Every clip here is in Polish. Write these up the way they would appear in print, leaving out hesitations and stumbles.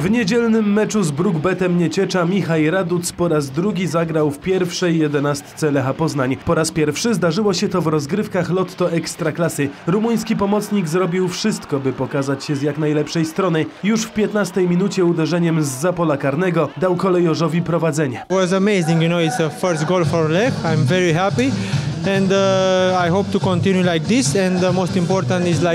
W niedzielnym meczu z Brukbetem Nieciecza Michał Raduc po raz drugi zagrał w pierwszej 11 Lecha Poznań. Po raz pierwszy zdarzyło się to w rozgrywkach Lotto Ekstraklasy. Rumuński pomocnik zrobił wszystko, by pokazać się z jak najlepszej strony. Już w 15 minucie uderzeniem zza pola karnego dał kolejorzowi prowadzenie. It was amazing, it's a first goal for Lech. I'm very happy and I hope to continue like this, and the most important is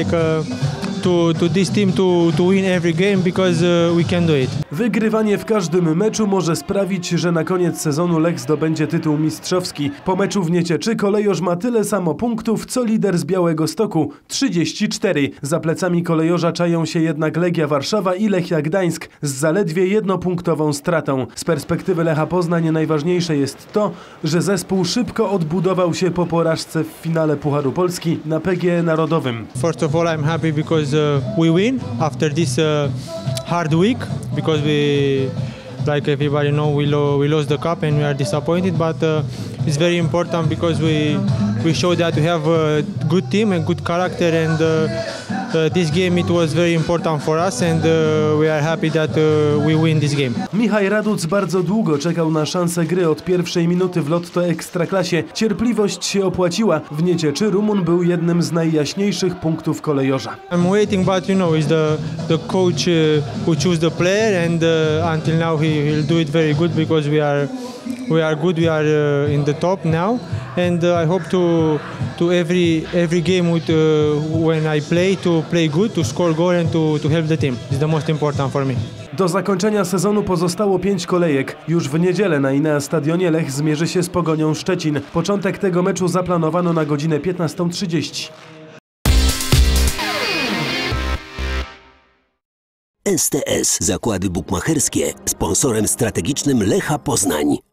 to this team to win every game, because we can do it. Wygrywanie w każdym meczu może sprawić, że na koniec sezonu Lech zdobędzie tytuł mistrzowski. Po meczu w Niecieczy kolejorz ma tyle samo punktów, co lider z Białegostoku, 34. Za plecami kolejorza czają się jednak Legia Warszawa i Lechia Gdańsk z zaledwie jednopunktową stratą. Z perspektywy Lecha Poznań najważniejsze jest to, że zespół szybko odbudował się po porażce w finale Pucharu Polski na PGE Narodowym. First of all, I'm happy because we win after this hard week, because we, like everybody know, we lost the cup and we are disappointed, but it's very important because we show that we have a good team and good character, and this game it was very important for us, and we are happy that we win this game. Michał Raduc bardzo długo czekał na szansę gry od pierwszej minuty w Lotto Ekstraklasie. Cierpliwość się opłaciła. W Niecieczy Rumun był jednym z najjaśniejszych punktów kolejorza. I'm waiting, but it's the coach who choose the player, and until now he'll do it very good, because we are good, we are in the top now, and I hope to every game when I play to play good, to score goal and to help the team. It's the most important for me. Do zakończenia sezonu pozostało 5 kolejek. Już w niedzielę na Inea Stadionie Lech zmierzy się z Pogonią Szczecin. Początek tego meczu zaplanowano na godzinę 15:30. STS Zakłady Bukmacherskie, sponsorem strategicznym Lecha Poznań.